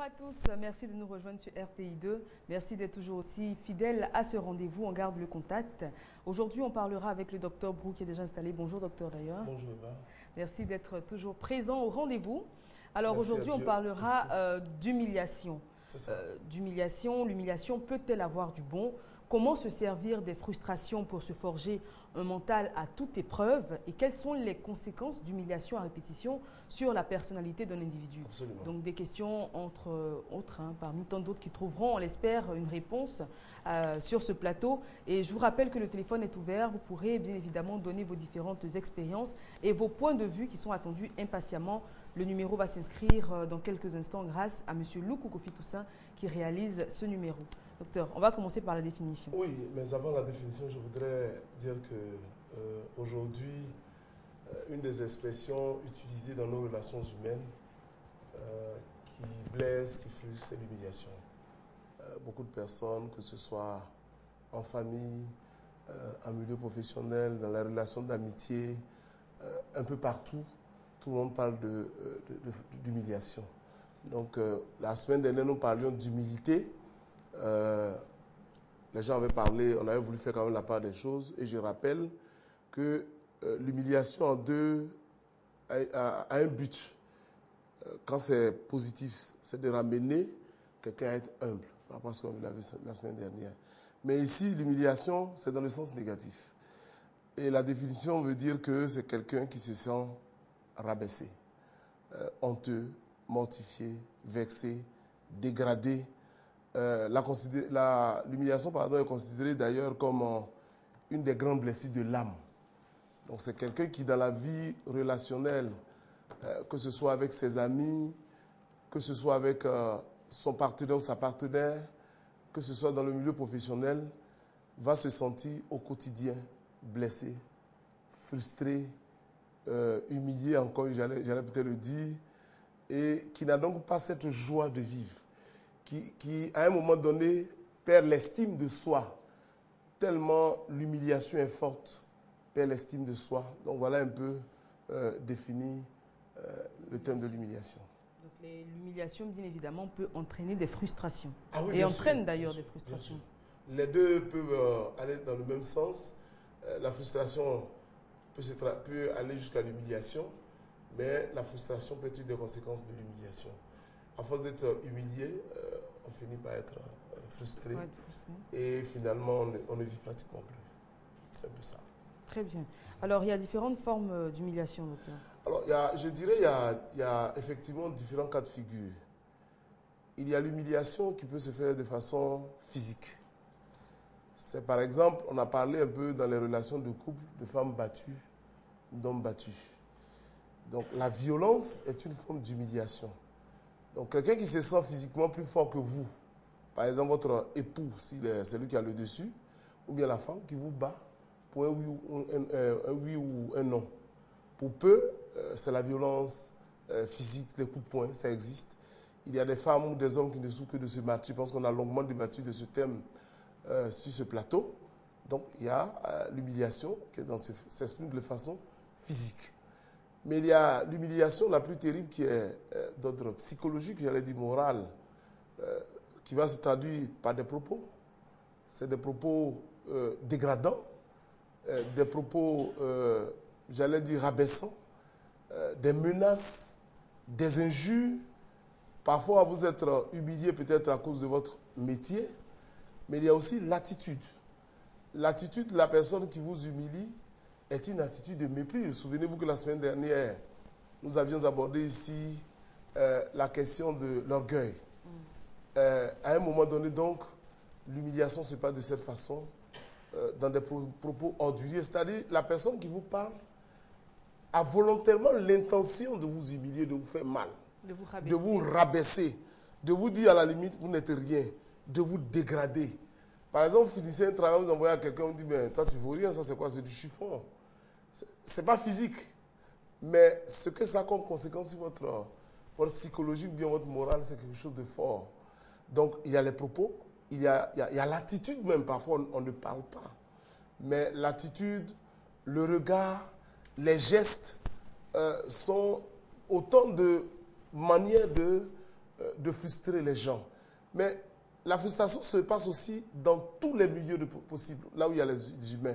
à tous, merci de nous rejoindre sur RTI2. Merci d'être toujours aussi fidèles à ce rendez-vous. On garde le contact. Aujourd'hui, on parlera avec le docteur Brou qui est déjà installé. Bonjour docteur d'ailleurs. Bonjour Eva. Merci d'être toujours présent au rendez-vous. Alors Merci aujourd'hui, on parlera d'humiliation. C'est ça. L'humiliation peut-elle avoir du bon? Comment se servir des frustrations pour se forger un mental à toute épreuve? Et quelles sont les conséquences d'humiliation à répétition sur la personnalité d'un individu? Absolument. Donc des questions entre autres, parmi tant d'autres qui trouveront, on l'espère, une réponse sur ce plateau. Et je vous rappelle que le téléphone est ouvert. Vous pourrez bien évidemment donner vos différentes expériences et vos points de vue qui sont attendus impatiemment. Le numéro va s'inscrire dans quelques instants grâce à M. Loukou Kofi Toussaint qui réalise ce numéro. Docteur, on va commencer par la définition. Oui, mais avant la définition, je voudrais dire que aujourd'hui, une des expressions utilisées dans nos relations humaines qui blesse, qui frustre, c'est l'humiliation. Beaucoup de personnes, que ce soit en famille, en milieu professionnel, dans la relation d'amitié, un peu partout, tout le monde parle d'humiliation. Donc, la semaine dernière, nous parlions d'humilité. Les gens avaient parlé, on avait voulu faire quand même la part des choses. Et je rappelle que l'humiliation a un but. Quand c'est positif, c'est de ramener quelqu'un à être humble, par rapport à ce qu'on avait la semaine dernière. Mais ici, l'humiliation, c'est dans le sens négatif. Et la définition veut dire que c'est quelqu'un qui se sent rabaissé, honteux, mortifié, vexé, dégradé. L'humiliation est considérée d'ailleurs comme une des grandes blessures de l'âme. Donc c'est quelqu'un qui dans la vie relationnelle, que ce soit avec ses amis, que ce soit avec son partenaire ou sa partenaire, que ce soit dans le milieu professionnel, va se sentir au quotidien blessé, frustré, humilié encore, j'allais peut-être le dire, et qui n'a donc pas cette joie de vivre. Qui, à un moment donné, perd l'estime de soi, tellement l'humiliation est forte, perd l'estime de soi. Donc voilà un peu défini le thème de l'humiliation. Donc l'humiliation, bien évidemment, peut entraîner des frustrations. Ah oui, et entraîne d'ailleurs des frustrations. Les deux peuvent aller dans le même sens. La frustration peut aller jusqu'à l'humiliation, mais la frustration peut être des conséquences de l'humiliation. À force d'être humilié, on finit par être frustré. Ouais, Et finalement, on ne vit pratiquement plus. C'est un peu ça. Très bien. Alors, il y a différentes formes d'humiliation, docteur. Alors, je dirais qu'il y a effectivement différents cas de figure. Il y a l'humiliation qui peut se faire de façon physique. C'est par exemple, on a parlé un peu dans les relations de couple, de femmes battues, d'hommes battus. Donc, la violence est une forme d'humiliation. Donc, quelqu'un qui se sent physiquement plus fort que vous, par exemple votre époux, si c'est lui qui a le dessus, ou bien la femme qui vous bat pour un oui ou un non. Pour peu, c'est la violence physique, les coups de poing, ça existe. Il y a des femmes ou des hommes qui ne souffrent que de se battre. Je pense qu'on a longuement débattu de ce thème sur ce plateau. Donc, il y a l'humiliation qui s'exprime de façon physique. Mais il y a l'humiliation la plus terrible qui est d'ordre psychologique, j'allais dire morale, qui va se traduire par des propos. C'est des propos dégradants, des propos, j'allais dire, rabaissants, des menaces, des injures. Parfois, vous êtes humilié peut-être à cause de votre métier, mais il y a aussi l'attitude. L'attitude de la personne qui vous humilie est une attitude de mépris. Souvenez-vous que la semaine dernière, nous avions abordé ici la question de l'orgueil. À un moment donné, donc, l'humiliation se passe de cette façon, dans des propos orduriers. C'est-à-dire, la personne qui vous parle a volontairement l'intention de vous humilier, de vous faire mal, de vous rabaisser, de vous dire à la limite, vous n'êtes rien, de vous dégrader. Par exemple, vous finissez un travail, vous envoyez à quelqu'un, vous dites, ben, toi tu ne vaux rien, ça c'est quoi? C'est du chiffon. Ce n'est pas physique, mais ce que ça a comme conséquence sur votre psychologie, bien votre morale, c'est quelque chose de fort. Donc, il y a les propos, il y a l'attitude même, parfois on ne parle pas. Mais l'attitude, le regard, les gestes sont autant de manières de de frustrer les gens. Mais la frustration se passe aussi dans tous les milieux possibles, là où il y a les humains.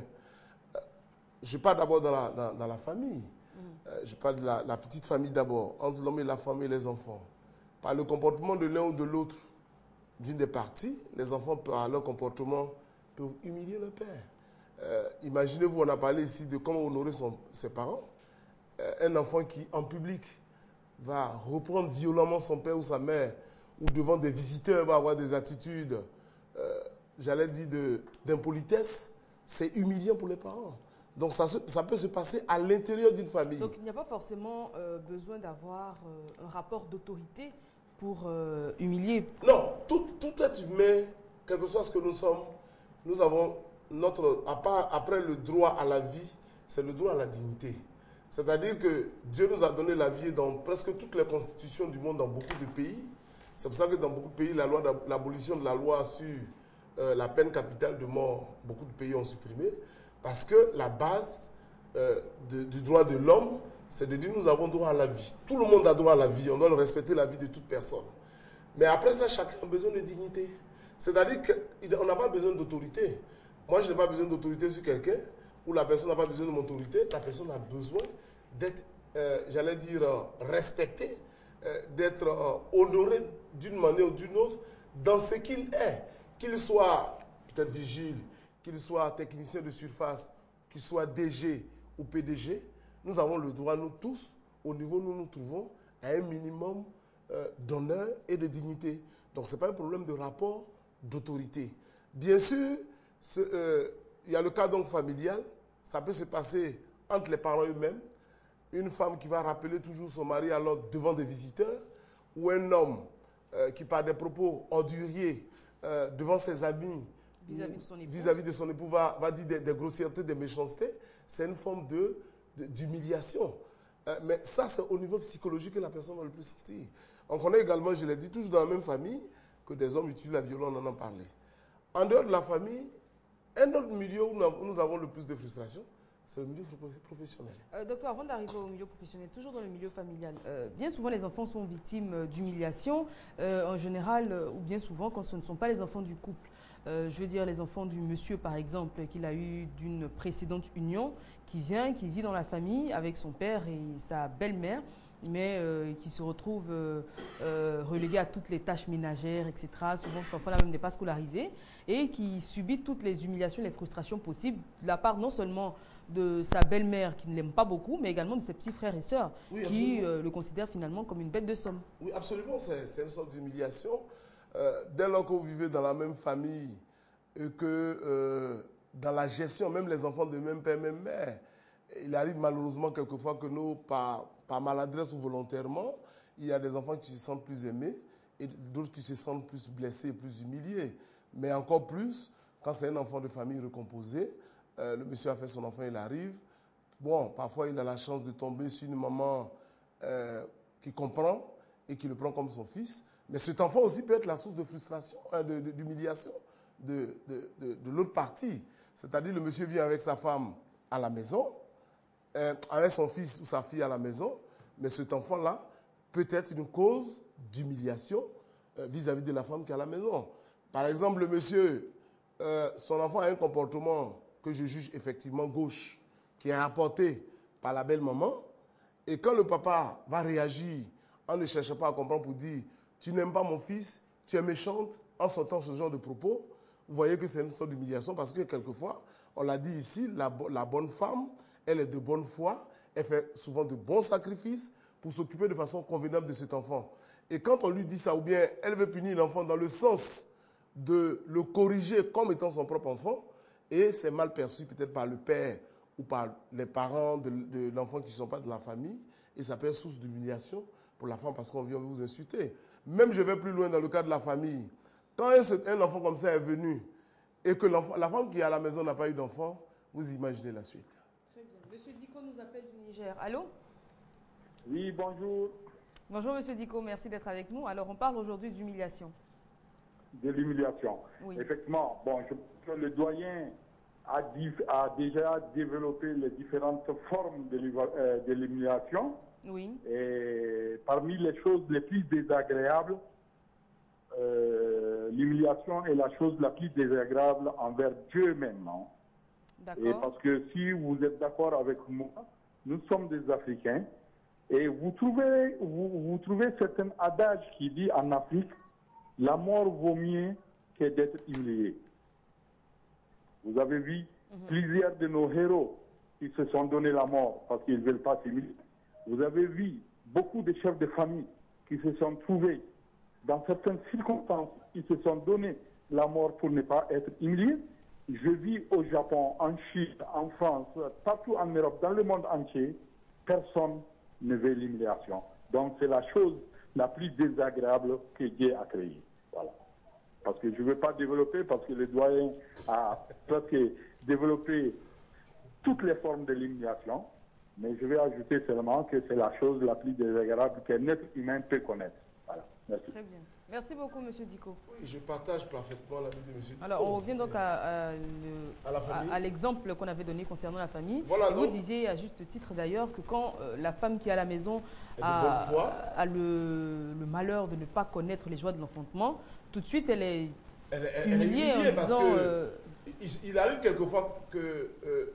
Je parle d'abord dans la famille. Je parle de la petite famille d'abord, entre l'homme et la femme et les enfants. Par le comportement de l'un ou de l'autre, d'une des parties, les enfants, par leur comportement, peuvent humilier leur père. Imaginez-vous, on a parlé ici de comment honorer ses parents. Un enfant qui, en public, va reprendre violemment son père ou sa mère, ou devant des visiteurs, va avoir des attitudes, j'allais dire, d'impolitesse, c'est humiliant pour les parents. Donc ça peut se passer à l'intérieur d'une famille. Donc il n'y a pas forcément besoin d'avoir un rapport d'autorité pour humilier. Non, tout être humain, quel que soit ce que nous sommes, nous avons après le droit à la vie, c'est le droit à la dignité. C'est-à-dire que Dieu nous a donné la vie dans presque toutes les constitutions du monde, dans beaucoup de pays. C'est pour ça que dans beaucoup de pays, l'abolition de la loi sur la peine capitale de mort, beaucoup de pays ont supprimé. Parce que la base du droit de l'homme, c'est de dire nous avons droit à la vie. Tout le monde a droit à la vie. On doit respecter la vie de toute personne. Mais après ça, chacun a besoin de dignité. C'est-à-dire qu'on n'a pas besoin d'autorité. Moi, je n'ai pas besoin d'autorité sur quelqu'un, ou la personne n'a pas besoin de mon autorité. La personne a besoin d'être, j'allais dire, respectée, d'être honoré d'une manière ou d'une autre dans ce qu'il est. Qu'il soit peut-être vigile, qu'il soit technicien de surface, qu'il soit DG ou PDG, nous avons le droit, nous tous, au niveau où nous nous trouvons, à un minimum d'honneur et de dignité. Donc, ce n'est pas un problème de rapport d'autorité. Bien sûr, il y a le cas donc familial, ça peut se passer entre les parents eux-mêmes, une femme qui va rappeler toujours son mari alors devant des visiteurs, ou un homme qui par des propos orduriers devant ses amis, vis-à-vis de son époux, va dire des grossièretés, des méchancetés, c'est une forme d'humiliation. Mais ça, c'est au niveau psychologique que la personne va le plus sentir. On connaît également, je l'ai dit, toujours dans la même famille, que des hommes utilisent la violence, on en a parlé. En dehors de la famille, un autre milieu où nous avons le plus de frustration, c'est le milieu professionnel. Docteur, avant d'arriver au milieu professionnel, toujours dans le milieu familial, bien souvent les enfants sont victimes d'humiliation, en général, ou bien souvent quand ce ne sont pas les enfants du couple. Je veux dire les enfants du monsieur, par exemple, qu'il a eu d'une précédente union, qui vit dans la famille avec son père et sa belle-mère, mais qui se retrouve relégué à toutes les tâches ménagères, etc. Souvent, cet enfant-là même n'est pas scolarisé et qui subit toutes les humiliations, les frustrations possibles de la part non seulement de sa belle-mère qui ne l'aime pas beaucoup, mais également de ses petits frères et sœurs qui le considèrent finalement comme une bête de somme. Oui, absolument, c'est une sorte d'humiliation. Dès lors que vous vivez dans la même famille et que dans la gestion, même les enfants de même père, même mère, il arrive malheureusement quelquefois que nous, par maladresse ou volontairement, il y a des enfants qui se sentent plus aimés et d'autres qui se sentent plus blessés et plus humiliés. Mais encore plus, quand c'est un enfant de famille recomposé, le monsieur a fait son enfant, il arrive. Bon, parfois il a la chance de tomber sur une maman qui comprend et qui le prend comme son fils. Mais cet enfant aussi peut être la source de frustration, d'humiliation de l'autre partie. C'est-à-dire le monsieur vient avec sa femme à la maison, avec son fils ou sa fille à la maison, mais cet enfant-là peut être une cause d'humiliation vis-à-vis de la femme qui est à la maison. Par exemple, le monsieur, son enfant a un comportement que je juge effectivement gauche, qui est apporté par la belle-maman, et quand le papa va réagir en ne cherchant pas à comprendre pour dire « tu n'aimes pas mon fils, tu es méchante », en sortant ce genre de propos, vous voyez que c'est une sorte d'humiliation parce que quelquefois, on l'a dit ici, la bonne femme, elle est de bonne foi, elle fait souvent de bons sacrifices pour s'occuper de façon convenable de cet enfant. Et quand on lui dit ça, ou bien elle veut punir l'enfant dans le sens de le corriger comme étant son propre enfant, et c'est mal perçu peut-être par le père ou par les parents de l'enfant qui ne sont pas de la famille, et ça peut être source d'humiliation pour la femme parce qu'on vient vous insulter. Même je vais plus loin dans le cas de la famille. Quand un enfant comme ça est venu et que la femme qui est à la maison n'a pas eu d'enfant, vous imaginez la suite. Très bien. Monsieur Diko nous appelle du Niger. Allô? Oui, bonjour. Bonjour Monsieur Diko, merci d'être avec nous. Alors on parle aujourd'hui d'humiliation. De l'humiliation. Oui. Effectivement, bon, je pense que le doyen a déjà développé les différentes formes de l'humiliation. Oui. Et parmi les choses les plus désagréables, l'humiliation est la chose la plus désagréable envers Dieu même. Hein. Et parce que si vous êtes d'accord avec moi, nous sommes des Africains et vous trouvez certains adages qui disent en Afrique, la mort vaut mieux que d'être humilié. Vous avez vu plusieurs de nos héros qui se sont donné la mort parce qu'ils ne veulent pas s'humilier. Vous avez vu beaucoup de chefs de famille qui se sont trouvés dans certaines circonstances, ils se sont donné la mort pour ne pas être humiliés. Je vis au Japon, en Chine, en France, partout en Europe, dans le monde entier, personne ne veut l'humiliation. Donc c'est la chose la plus désagréable que Dieu a créée. Voilà. Parce que je ne veux pas développer, parce que le doyen a presque développé toutes les formes de l'humiliation, mais je vais ajouter seulement que c'est la chose la plus désagréable qu'un être humain peut connaître. Voilà. Merci. Très bien. Merci beaucoup, M. Diko. Oui, je partage parfaitement l'avis de M. Diko. Alors, on revient donc à l'exemple qu'on avait donné concernant la famille. Voilà, vous disiez, à juste titre d'ailleurs, que quand la femme qui est à la maison a le malheur de ne pas connaître les joies de l'enfantement, tout de suite, elle est humiliée en disant... il arrive quelquefois que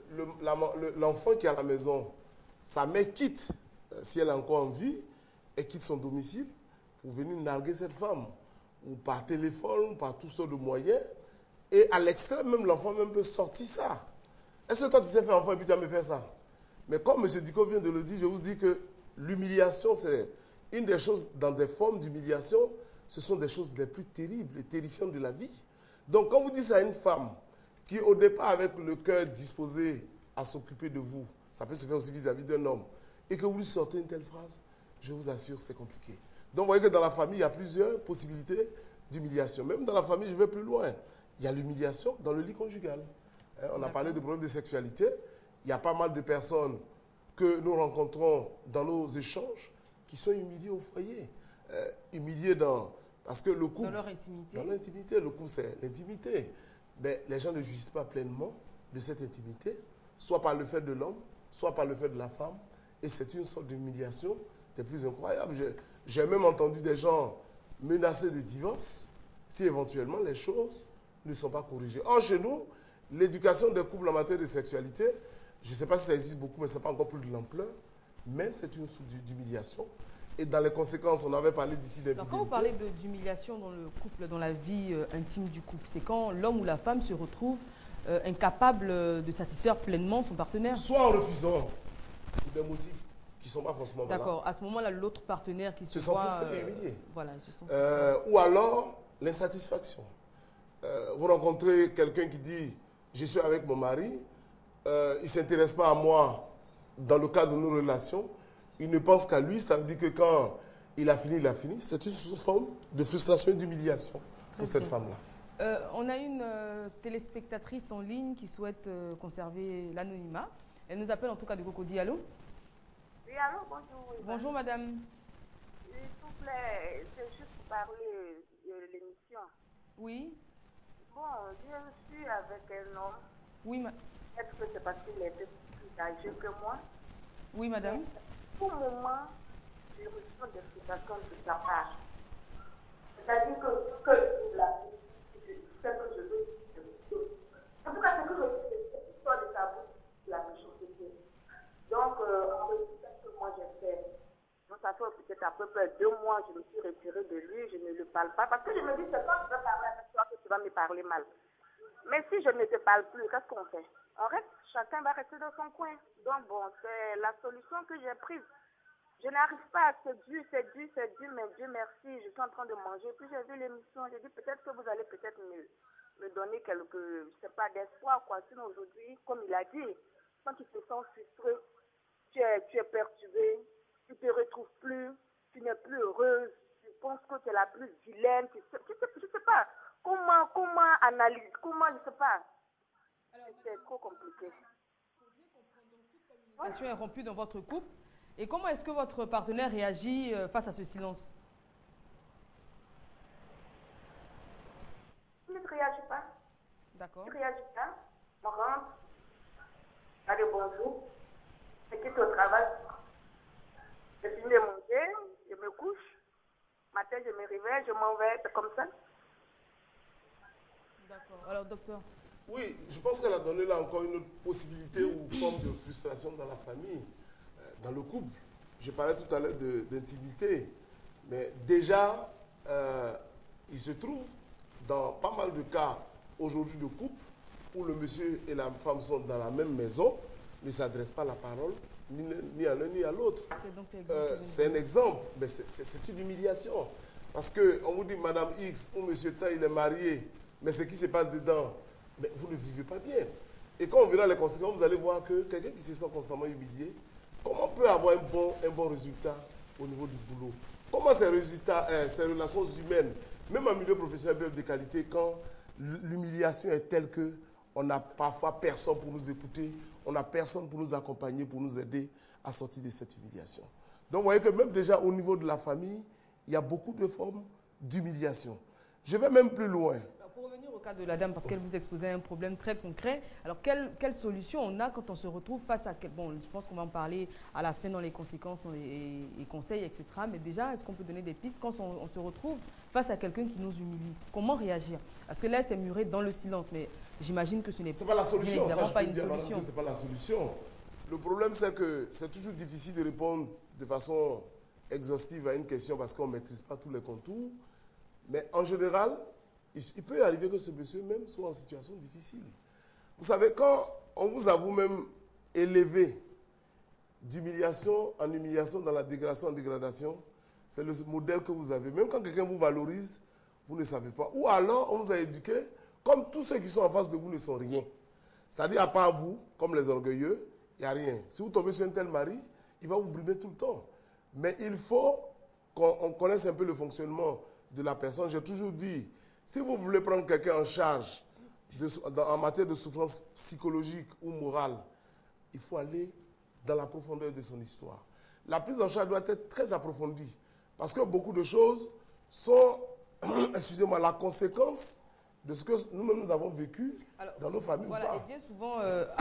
l'enfant qui est à la maison, sa mère quitte, si elle est encore en vie, et quitte son domicile pour venir narguer cette femme, ou par téléphone, ou par toutes sortes de moyens. Et à l'extrême, même l'enfant même peut sortir ça. Est-ce que toi, tu sais faire enfant et puis tu vas me faire ça? Mais comme M. Diko vient de le dire, je vous dis que l'humiliation, c'est une des choses, dans des formes d'humiliation, ce sont des choses les plus terribles et terrifiantes de la vie. Donc, quand vous dites ça à une femme qui, au départ, avec le cœur disposé à s'occuper de vous, ça peut se faire aussi vis-à-vis d'un homme, et que vous lui sortez une telle phrase, je vous assure, c'est compliqué. Donc, vous voyez que dans la famille, il y a plusieurs possibilités d'humiliation. Même dans la famille, je vais plus loin. Il y a l'humiliation dans le lit conjugal. On a parlé de problèmes de sexualité. Il y a pas mal de personnes que nous rencontrons dans nos échanges qui sont humiliées au foyer. Humiliées parce que le couple... Dans leur intimité. Dans l'intimité. Le couple, c'est l'intimité. Mais les gens ne jouissent pas pleinement de cette intimité, soit par le fait de l'homme, soit par le fait de la femme. Et c'est une sorte d'humiliation des plus incroyables. J'ai même entendu des gens menacés de divorce si éventuellement les choses ne sont pas corrigées. Or, chez nous, l'éducation des couples en matière de sexualité, je ne sais pas si ça existe beaucoup, mais ce n'est pas encore plus de l'ampleur, mais c'est une source d'humiliation. Et dans les conséquences, on avait parlé d'ici d'infidélité. Quand vous parlez d'humiliation dans le couple, dans la vie intime du couple, c'est quand l'homme ou la femme se retrouve incapable de satisfaire pleinement son partenaire. Soit en refusant, pour des motifs qui ne sont pas forcément valables. D'accord. À ce moment-là, l'autre partenaire qui se sent frustré et humilié. Voilà, il se sent ou alors, l'insatisfaction. Vous rencontrez quelqu'un qui dit « Je suis avec mon mari, il ne s'intéresse pas à moi dans le cadre de nos relations, il ne pense qu'à lui, ça veut dire que quand il a fini, il a fini. » C'est une forme de frustration et d'humiliation pour cette femme-là. On a une téléspectatrice en ligne qui souhaite conserver l'anonymat. Elle nous appelle en tout cas de Cocody. Allô? Oui, allô, bonjour. Bonjour, madame. S'il vous plaît, c'est juste pour parler de l'émission. Oui. Bon, je suis avec un homme. Oui, Est-ce que c'est parce qu'il était plus âgé que moi? Oui, madame. Mais pour le moment, je reçois des frustrations de sa part. C'est-à-dire que la c'est que je veux. En tout cas, c'est que je veux, c'est l'histoire de sa bouche, la méchanceté. Donc, en résultat, ce que moi j'ai fait, donc ça fait peut-être à peu près 2 mois, je me suis retirée de lui, je ne lui parle pas, parce que je me dis, c'est quand je vais parler avec toi que tu vas me parler mal. Mais si je ne te parle plus, qu'est-ce qu'on fait? On reste, chacun va rester dans son coin. Donc bon, c'est la solution que j'ai prise. Je n'arrive pas, c'est dur, mais Dieu merci, je suis en train de manger. Puis j'ai vu l'émission, j'ai dit peut-être que vous allez peut-être me donner quelques, je sais pas, d'espoir, quoi. Sinon aujourd'hui, comme il a dit, quand tu te sens frustré, tu es perturbé, tu ne te retrouves plus, tu n'es plus heureuse, tu penses que tu es la plus vilaine, je sais pas, comment analyser, je sais pas. C'est trop compliqué. La relation est rompue dans votre couple. Et comment est-ce que votre partenaire réagit face à ce silence? Il ne réagit pas. D'accord. Il ne réagit pas. On rentre. Allez, bonjour. Je quitte au travail. Je finis de manger. Je me couche. Matin, je me réveille, je m'en vais, c'est comme ça. D'accord. Alors, docteur? Oui, je pense qu'elle a donné là encore une autre possibilité ou forme de frustration dans la famille, dans le couple. Je parlais tout à l'heure d'intimité, mais déjà, il se trouve dans pas mal de cas aujourd'hui de couple où le monsieur et la femme sont dans la même maison, ne s'adressent pas la parole ni à l'un ni à l'autre. C'est un exemple, mais c'est une humiliation. Parce qu'on vous dit Madame X ou Monsieur T, il est marié, mais ce qui se passe dedans, mais vous ne vivez pas bien. Et quand on verra les conséquences, vous allez voir que quelqu'un qui se sent constamment humilié, comment peut avoir un bon résultat au niveau du boulot? Comment ces résultats, ces relations humaines, même en milieu professionnel, peuvent être de qualité quand l'humiliation est telle qu'on n'a parfois personne pour nous écouter, on n'a personne pour nous accompagner, pour nous aider à sortir de cette humiliation. Donc vous voyez que même déjà au niveau de la famille, il y a beaucoup de formes d'humiliation. Je vais même plus loin. Pour revenir au cas de la dame, parce qu'elle vous exposait un problème très concret, alors quelle solution on a quand on se retrouve face à... Bon, je pense qu'on va en parler à la fin dans les conséquences et conseils, etc. Mais déjà, est-ce qu'on peut donner des pistes quand on se retrouve face à quelqu'un qui nous humilie? Comment réagir? Parce que là, c'est muré dans le silence, mais j'imagine que ce n'est pas la solution. Évidemment pas une solution. Ce n'est pas la solution. Le problème, c'est que c'est toujours difficile de répondre de façon exhaustive à une question parce qu'on ne maîtrise pas tous les contours. Mais en général, il peut arriver que ce monsieur même soit en situation difficile. Vous savez, quand on vous a vous-même élevé d'humiliation en humiliation, dans la dégradation en dégradation, c'est le modèle que vous avez. Même quand quelqu'un vous valorise, vous ne savez pas. Ou alors, on vous a éduqué, comme tous ceux qui sont en face de vous ne sont rien. C'est-à-dire, à part vous, comme les orgueilleux, il n'y a rien. Si vous tombez sur un tel mari, il va vous brimer tout le temps. Mais il faut qu'on connaisse un peu le fonctionnement de la personne. J'ai toujours dit, si vous voulez prendre quelqu'un en charge en matière de souffrance psychologique ou morale, il faut aller dans la profondeur de son histoire. La prise en charge doit être très approfondie parce que beaucoup de choses sont, excusez-moi, la conséquence de ce que nous-mêmes nous avons vécu dans nos familles ou pas. Et bien souvent,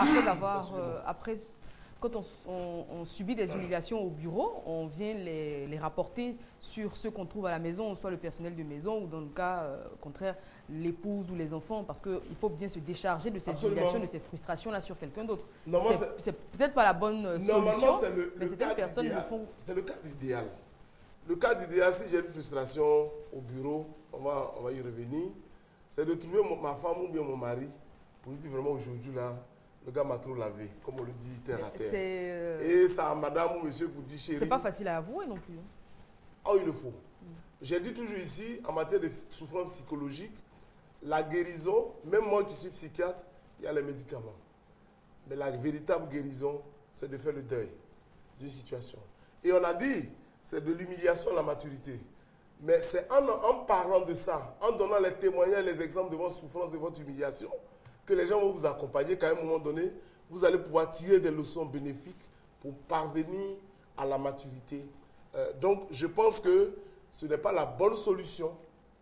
quand on subit des humiliations au bureau, on vient les rapporter sur ce qu'on trouve à la maison, soit le personnel de maison ou dans le cas contraire, l'épouse ou les enfants, parce qu'il faut bien se décharger de ces humiliations, de ces frustrations-là sur quelqu'un d'autre. C'est peut-être pas la bonne solution, mais certaines personnes le font. C'est le cas idéal. Le cas idéal, si j'ai une frustration au bureau, on va y revenir, c'est de trouver ma femme ou bien mon mari pour lui dire vraiment aujourd'hui là, le gars m'a trop lavé, comme on le dit, terre à terre. Et ça, madame ou monsieur, pour dire chérie. C'est pas facile à avouer non plus. Ah, il le faut. J'ai dit toujours ici, en matière de souffrance psychologique, la guérison, même moi qui suis psychiatre, il y a les médicaments. Mais la véritable guérison, c'est de faire le deuil d'une situation. Et on a dit, c'est de l'humiliation à la maturité. Mais c'est en parlant de ça, en donnant les témoignages, les exemples de votre souffrance, de votre humiliation, que les gens vont vous accompagner, qu'à un moment donné, vous allez pouvoir tirer des leçons bénéfiques pour parvenir à la maturité. Donc, je pense que ce n'est pas la bonne solution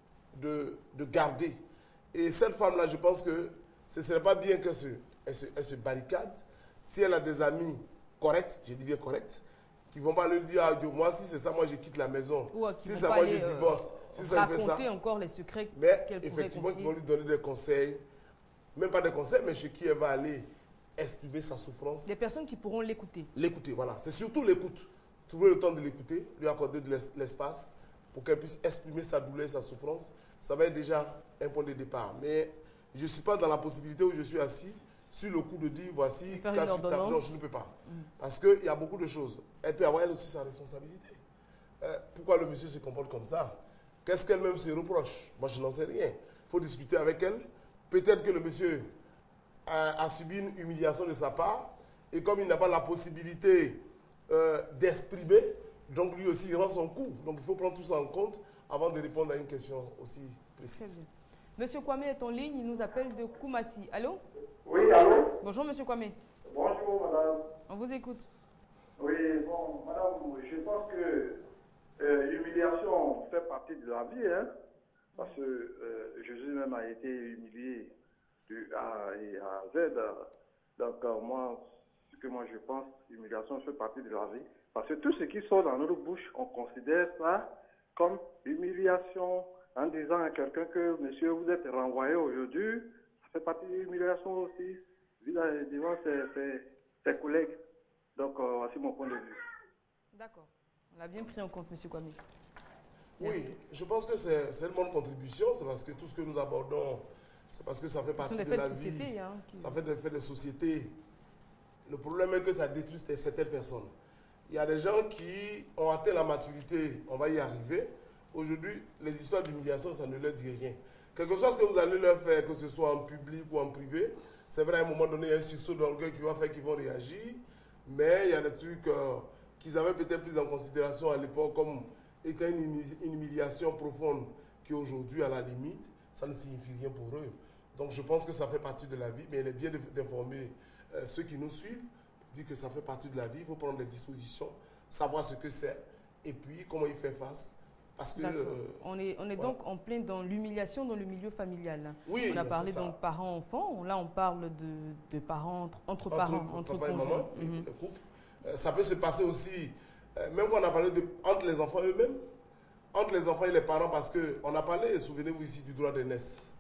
de garder. Et cette femme-là, je pense que ce ne serait pas bien qu'elle se barricade. Si elle a des amis corrects, je dis bien corrects, qui ne vont pas lui dire, ah, moi, si c'est ça, moi, je quitte la maison. Si c'est moi, je divorce. Si ça fait ça. Encore les secrets. Mais effectivement, ils vont lui donner des conseils. Même pas des conseils, mais chez qui elle va aller exprimer sa souffrance. Des personnes qui pourront l'écouter. L'écouter, voilà. C'est surtout l'écoute. Trouver le temps de l'écouter, lui accorder de l'espace pour qu'elle puisse exprimer sa douleur et sa souffrance. Ça va être déjà un point de départ. Mais je ne suis pas dans la possibilité où je suis assis sur le coup de dire, voici, cas sur table. Non, je ne peux pas. Parce qu'il y a beaucoup de choses. Elle peut avoir elle aussi sa responsabilité. Pourquoi le monsieur se comporte comme ça? Qu'est-ce qu'elle-même se reproche? Moi, je n'en sais rien. Il faut discuter avec elle. Peut-être que le monsieur a subi une humiliation de sa part et comme il n'a pas la possibilité d'exprimer, donc lui aussi il rend son coup. Donc il faut prendre tout ça en compte avant de répondre à une question aussi précise. Très bien. Monsieur Kwame est en ligne, il nous appelle de Koumassi. Allô? Oui, allô? Bonjour Monsieur Kwame. Bonjour madame. On vous écoute. Oui, bon madame, je pense que l'humiliation fait partie de la vie, hein, parce que Jésus même a été humilié de A et à Z. Donc moi, ce que moi je pense, l'humiliation fait partie de la vie. Parce que tout ce qui sort dans notre bouche, on considère ça comme humiliation en disant à quelqu'un que monsieur, vous êtes renvoyé aujourd'hui, ça fait partie de l'humiliation aussi devant ses collègues. Donc, voici mon point de vue. D'accord. On l'a bien pris en compte, monsieur Kwame. Oui, je pense que c'est une bonne contribution. C'est parce que tout ce que nous abordons, c'est parce que ça fait partie de la vie. Ça fait des faits de société. Le problème est que ça détruit certaines personnes. Il y a des gens qui ont atteint la maturité, on va y arriver. Aujourd'hui, les histoires d'humiliation, ça ne leur dit rien. Quel que soit ce que vous allez leur faire, que ce soit en public ou en privé, c'est vrai, à un moment donné, il y a un sursaut d'orgueil qui va faire qu'ils vont réagir. Mais il y a des trucs qu'ils avaient peut-être pris en considération à l'époque comme étant une humiliation profonde qui aujourd'hui, à la limite, ça ne signifie rien pour eux. Donc je pense que ça fait partie de la vie, mais il est bien d'informer ceux qui nous suivent pour dire que ça fait partie de la vie. Il faut prendre des dispositions, savoir ce que c'est et puis comment y faire face. Parce que, on est voilà. Donc en plein dans l'humiliation dans le milieu familial. Oui, on a parlé donc parents-enfants, là on parle de parents, entre parents, entre papa et maman, le couple. Ça peut se passer aussi, même quand on a parlé entre les enfants eux-mêmes, entre les enfants et les parents, parce qu'on a parlé, souvenez-vous ici, du droit d'aînesse.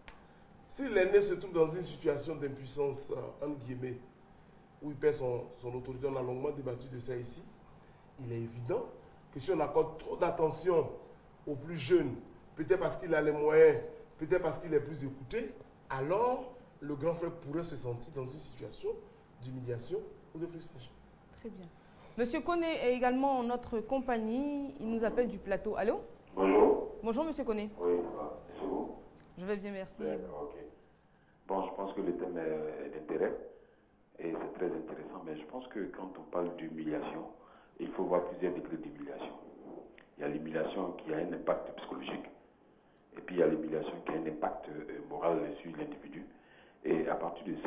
Si l'aîné se trouve dans une situation d'impuissance, entre guillemets, où il perd son autorité, on a longuement débattu de ça ici, il est évident que si on accorde trop d'attention aux plus jeunes, peut-être parce qu'il a les moyens, peut-être parce qu'il est plus écouté, alors le grand frère pourrait se sentir dans une situation d'humiliation ou de frustration. Très bien. Monsieur Koné est également en notre compagnie. Il nous appelle du plateau. Allô? Bonjour. Bonjour, monsieur Koné. Oui, c'est vous? Je vais bien, merci. Ok. Bon, je pense que le thème est d'intérêt et c'est très intéressant, mais je pense que quand on parle d'humiliation, il faut voir plusieurs degrés d'humiliation. Il y a l'humiliation qui a un impact psychologique et puis il y a l'humiliation qui a un impact moral sur l'individu. Et à partir de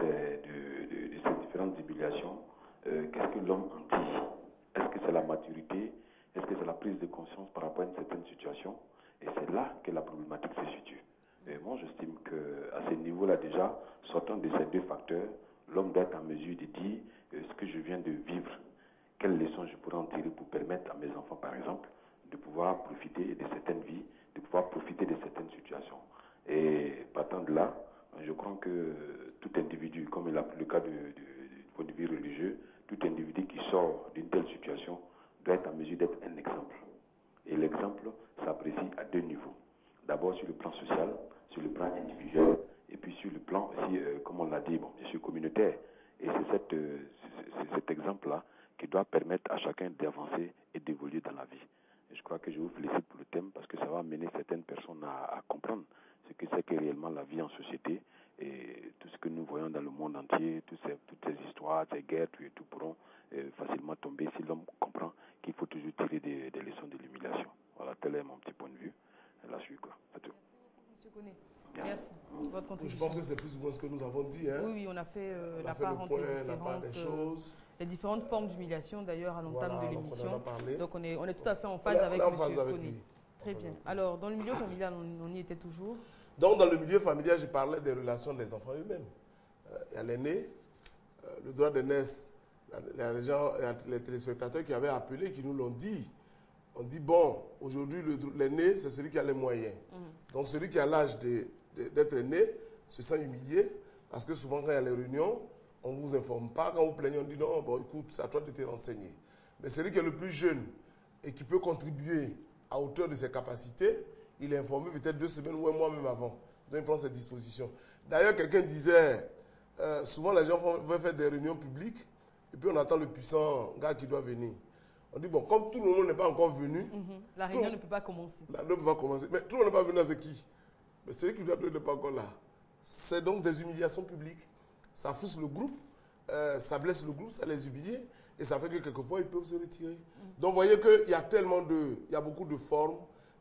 ces différentes humiliations, qu'est-ce que l'homme en tire? Est-ce que c'est la maturité? Est-ce que c'est la prise de conscience par rapport à une certaine situation? Et c'est là que la problématique se situe. Et moi, j'estime qu'à ce niveau-là déjà, sortant de ces deux facteurs, l'homme doit être en mesure de dire ce que je viens de vivre, quelles leçons je pourrais en tirer pour permettre à mes enfants, par exemple, de pouvoir profiter de certaines vies, de pouvoir profiter de certaines situations. Et partant de là, je crois que tout individu, comme il a pris le cas du point de vue religieux, tout individu qui sort d'une telle situation doit être en mesure d'être un exemple. Et l'exemple s'apprécie à deux niveaux. D'abord sur le plan social, sur le plan individuel, et puis sur le plan aussi, comme on l'a dit, bon, bien sûr communautaire. Et c'est cet exemple-là qui doit permettre à chacun d'avancer et d'évoluer dans la vie. Et je crois que je vous félicite pour le thème parce que ça va amener certaines personnes à comprendre ce que c'est que réellement la vie en société et tout ce que nous voyons dans le monde entier, toutes ces histoires, ces guerres, tout pourront facilement tomber si l'homme comprend qu'il faut toujours tirer des leçons de l'humiliation. Voilà, tel est mon petit point de vue. Et là, je suis quoi. C'est tout. Monsieur Koné. Merci. Votre contribution. Je pense que c'est plus ou moins ce que nous avons dit. Hein. Oui, on a fait la part des choses. Les différentes formes d'humiliation, d'ailleurs, à l'entame de l'émission. Donc, on est tout à fait en phase avec monsieur Koné. Très bien. Alors, dans le milieu familial, on y était toujours. Donc, dans le milieu familial, je parlais des relations des enfants eux-mêmes. Il y a l'aîné, le droit d'aînesse, les téléspectateurs qui avaient appelé, qui nous l'ont dit. On dit, bon, aujourd'hui, l'aîné, c'est celui qui a les moyens. Donc, celui qui a l'âge d'être aîné se sent humilié parce que souvent, quand il y a les réunions, on ne vous informe pas. Quand vous plaignez, on dit non, bon, écoute, c'est à toi de te renseigner. Mais celui qui est le plus jeune et qui peut contribuer à hauteur de ses capacités, il est informé peut-être 2 semaines ou un mois même avant. Donc, il prend ses dispositions. D'ailleurs, quelqu'un disait, souvent, les gens vont faire des réunions publiques et puis on attend le puissant gars qui doit venir. On dit, bon, comme tout le monde n'est pas encore venu, la réunion ne peut pas commencer. La réunion ne peut pas commencer. Mais tout le monde n'est pas venu, c'est qui? Mais celui qui doit venir n'est pas encore là. C'est donc des humiliations publiques. Ça frustre le groupe, ça blesse le groupe, ça les humilie et ça fait que quelquefois ils peuvent se retirer. Donc vous voyez qu'il y a tellement il y a beaucoup de formes,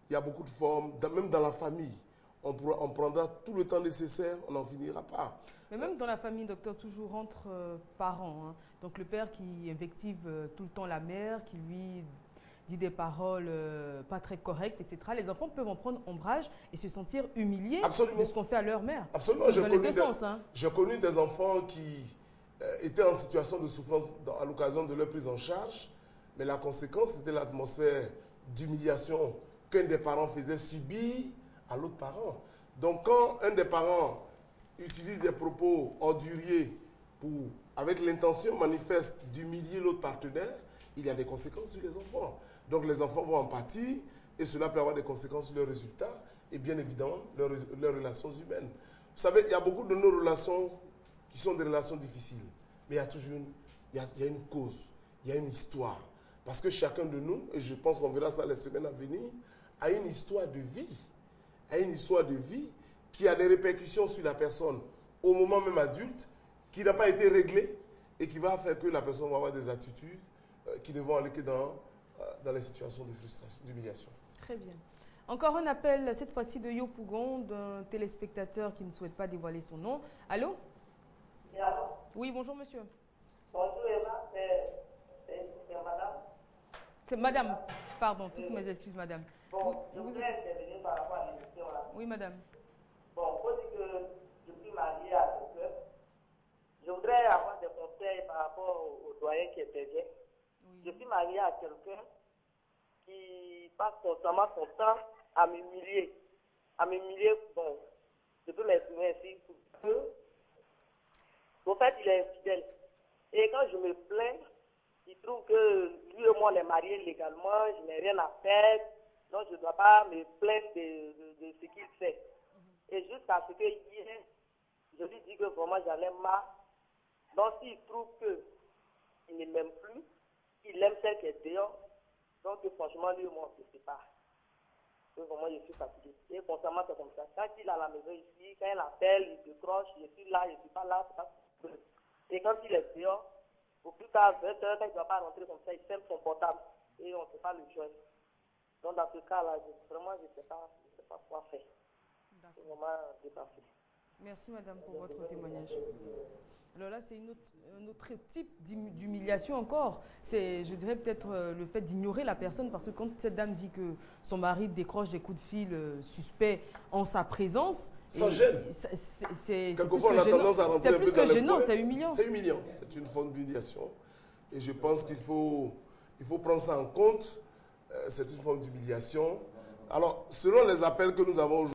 même dans la famille. On prendra tout le temps nécessaire, on n'en finira pas. Mais même dans la famille, docteur, toujours entre parents. Hein. Donc le père qui invective tout le temps la mère, qui lui dit des paroles pas très correctes, etc. Les enfants peuvent en prendre ombrage et se sentir humiliés de ce qu'on fait à leur mère. Absolument. J'ai connu des enfants qui étaient en situation de souffrance à l'occasion de leur prise en charge, mais la conséquence, c'était l'atmosphère d'humiliation qu'un des parents faisait subir à l'autre parent. Donc quand un des parents utilise des propos orduriers avec l'intention manifeste d'humilier l'autre partenaire, il y a des conséquences sur les enfants. Donc les enfants vont en pâtir et cela peut avoir des conséquences sur leurs résultats et bien évidemment leurs relations humaines. Vous savez, il y a beaucoup de nos relations qui sont des relations difficiles, mais il y a toujours une cause, il y a une histoire. Parce que chacun de nous, et je pense qu'on verra ça les semaines à venir, a une histoire de vie. A une histoire de vie qui a des répercussions sur la personne au moment même adulte, qui n'a pas été réglée et qui va faire que la personne va avoir des attitudes qui ne vont aller que dans les situations de frustration, d'humiliation. Très bien. Encore un appel, cette fois-ci de Yopougon, d'un téléspectateur qui ne souhaite pas dévoiler son nom. Allô? Oui, bonjour monsieur. Bonjour Eva, c'est madame. C'est madame, pardon, toutes mes excuses madame. Bon, je voudrais intervenir par rapport à l'émission là. Oui madame. Bon, il faut dire que je suis mariée à quelqu'un. Je voudrais avoir des conseils par rapport au doyen qui intervient. Oui. Je suis mariée à quelqu'un qui passe constamment son temps à m'humilier. Bon, je peux m'exprimer ainsi. En fait, il est infidèle. Et quand je me plains, il trouve que lui et moi, on est mariés légalement, je n'ai rien à faire, donc je ne dois pas me plaindre de ce qu'il fait. Et jusqu'à ce que hier, je lui dis que vraiment j'en ai marre. Donc s'il trouve qu'il ne m'aime plus, il aime celle qui est dehors, donc franchement, lui et moi, on ne se sépare. Donc vraiment, je suis fatiguée. Et constamment, c'est comme ça. Quand il est à la maison ici, quand il appelle, il décroche, je suis là, je ne suis pas là, c'est pas. Et quand il est dehors, au plus tard, 20 heures, quand il ne doit pas rentrer comme ça, il ferme son portable et on ne sait pas le joindre. Donc dans ce cas-là, vraiment, je ne sais pas quoi faire. C'est vraiment dépassé. Merci madame pour votre témoignage. Alors là, c'est un autre type d'humiliation encore. C'est, je dirais peut-être le fait d'ignorer la personne, parce que quand cette dame dit que son mari décroche des coups de fil suspects en sa présence, ça gêne. Quelquefois, on a tendance à rentrer un peu dans les points. C'est humiliant. C'est humiliant. C'est une forme d'humiliation. Et je pense qu'il faut prendre ça en compte. C'est une forme d'humiliation. Alors, selon les appels que nous avons aujourd'hui,